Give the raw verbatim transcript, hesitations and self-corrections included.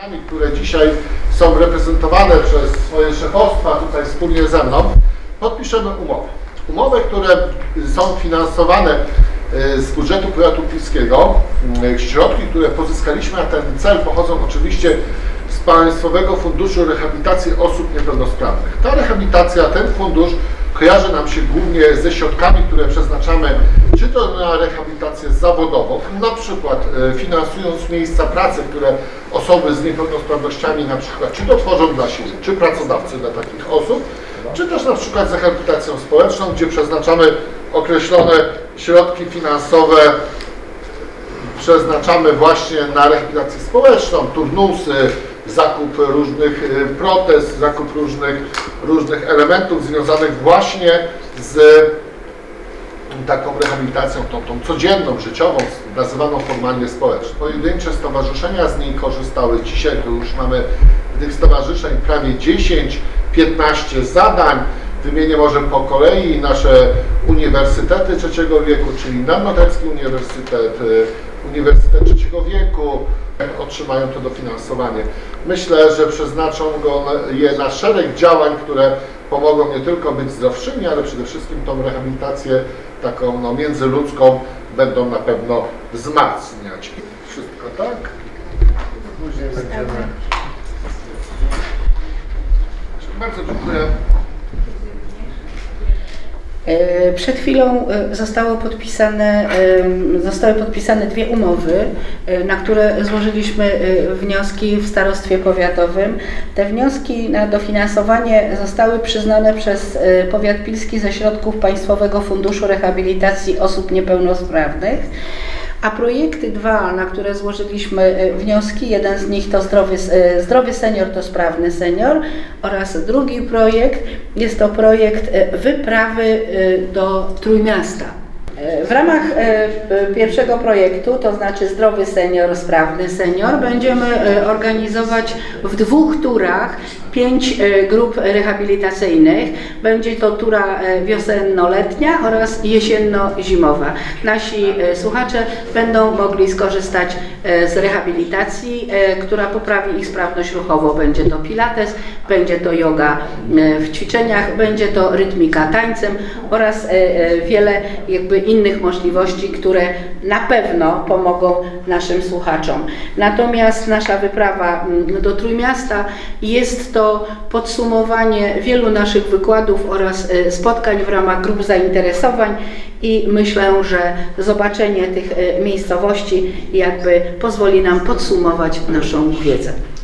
które dzisiaj są reprezentowane przez swoje szefostwa tutaj wspólnie ze mną, podpiszemy umowy. Umowy, które są finansowane z budżetu powiatu pilskiego. Środki, które pozyskaliśmy na ten cel, pochodzą oczywiście z Państwowego Funduszu Rehabilitacji Osób Niepełnosprawnych. Ta rehabilitacja, ten fundusz kojarzy nam się głównie ze środkami, które przeznaczamy czy to na rehabilitację zawodową, na przykład finansując miejsca pracy, które osoby z niepełnosprawnościami na przykład czy to tworzą dla siebie, czy pracodawcy dla takich osób, czy też na przykład z rehabilitacją społeczną, gdzie przeznaczamy określone środki finansowe, przeznaczamy właśnie na rehabilitację społeczną, turnusy, zakup różnych protez, zakup różnych, różnych elementów związanych właśnie z taką rehabilitacją, tą, tą codzienną, życiową, nazywaną formalnie społeczną. Pojedyncze stowarzyszenia z niej korzystały. Dzisiaj to już mamy tych stowarzyszeń prawie dziesięć piętnaście zadań. Wymienię może po kolei nasze uniwersytety trzeciego wieku, czyli Narnotecki Uniwersytet, Uniwersytet trzeciego wieku, otrzymają to dofinansowanie. Myślę, że przeznaczą go je na szereg działań, które pomogą nie tylko być zdrowszymi, ale przede wszystkim tą rehabilitację taką no, międzyludzką będą na pewno wzmacniać. Wszystko tak? Później będziemy. Bardzo dziękuję. Przed chwilą zostało podpisane, zostały podpisane dwie umowy, na które złożyliśmy wnioski w starostwie powiatowym. Te wnioski na dofinansowanie zostały przyznane przez powiat pilski ze środków Państwowego Funduszu Rehabilitacji Osób Niepełnosprawnych. A projekty dwa, na które złożyliśmy wnioski, jeden z nich to zdrowy, zdrowy senior to sprawny senior oraz drugi projekt jest to projekt wyprawy do Trójmiasta. W ramach pierwszego projektu, to znaczy zdrowy senior, sprawny senior, będziemy organizować w dwóch turach pięć grup rehabilitacyjnych. Będzie to tura wiosenno-letnia oraz jesienno-zimowa. Nasi słuchacze będą mogli skorzystać z rehabilitacji, która poprawi ich sprawność ruchową. Będzie to pilates, będzie to yoga w ćwiczeniach, będzie to rytmika tańcem oraz wiele jakby innych możliwości, które na pewno pomogą naszym słuchaczom. Natomiast nasza wyprawa do Trójmiasta jest to podsumowanie wielu naszych wykładów oraz spotkań w ramach grup zainteresowań i myślę, że zobaczenie tych miejscowości jakby pozwoli nam podsumować naszą wiedzę.